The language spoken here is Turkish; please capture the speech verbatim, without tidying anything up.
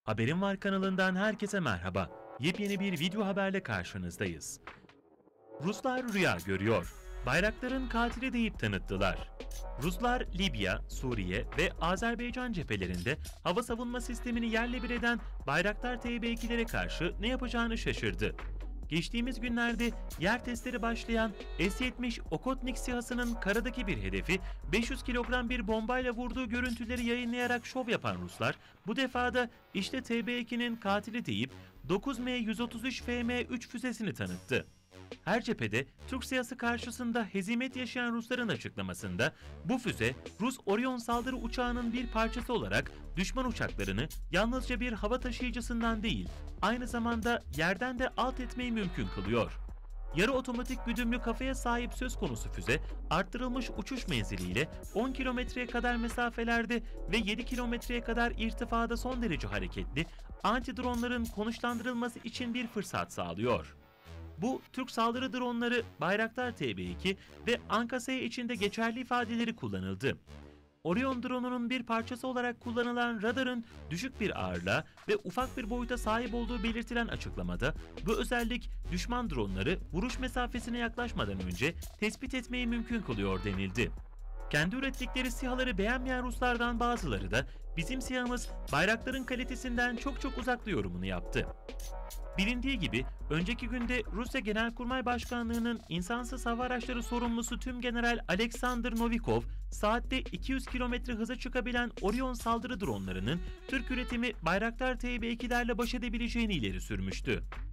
Haberim Var kanalından herkese merhaba. Yepyeni bir video haberle karşınızdayız. Ruslar rüya görüyor. Bayraktar'ın katili deyip tanıttılar. Ruslar Libya, Suriye ve Azerbaycan cephelerinde hava savunma sistemini yerle bir eden Bayraktar T B ikilere karşı ne yapacağını şaşırdı. Geçtiğimiz günlerde yer testleri başlayan S yetmiş Okhotnik SİHA'sının karadaki bir hedefi beş yüz kilogram bir bombayla vurduğu görüntüleri yayınlayarak şov yapan Ruslar, bu defada işte T B ikinin katili deyip dokuz M yüz otuz üç F M üç füzesini tanıttı. Her cephede Türk SİHA'sı karşısında hezimet yaşayan Rusların açıklamasında bu füze Rus Orion saldırı uçağının bir parçası olarak düşman uçaklarını yalnızca bir hava taşıyıcısından değil, aynı zamanda yerden de alt etmeyi mümkün kılıyor. Yarı otomatik güdümlü kafaya sahip söz konusu füze, arttırılmış uçuş menziliyle on kilometreye kadar mesafelerde ve yedi kilometreye kadar irtifada son derece hareketli, anti-dronların konuşlandırılması için bir fırsat sağlıyor. Bu, Türk saldırı dronları Bayraktar T B iki ve Ankasaya içinde geçerli ifadeleri kullanıldı. Orion drone'unun bir parçası olarak kullanılan radarın düşük bir ağırlığa ve ufak bir boyuta sahip olduğu belirtilen açıklamada, bu özellik düşman dronları vuruş mesafesine yaklaşmadan önce tespit etmeyi mümkün kılıyor denildi. Kendi ürettikleri SİHA'ları beğenmeyen Ruslardan bazıları da bizim SİHA'mız Bayraktar'ın kalitesinden çok çok uzakta yorumunu yaptı. Bilindiği gibi önceki günde Rusya Genelkurmay Başkanlığı'nın insansız hava araçları sorumlusu Tümgeneral Alexander Novikov, saatte iki yüz kilometre hıza çıkabilen Orion saldırı dronlarının Türk üretimi Bayraktar T B ikilerle baş edebileceğini ileri sürmüştü.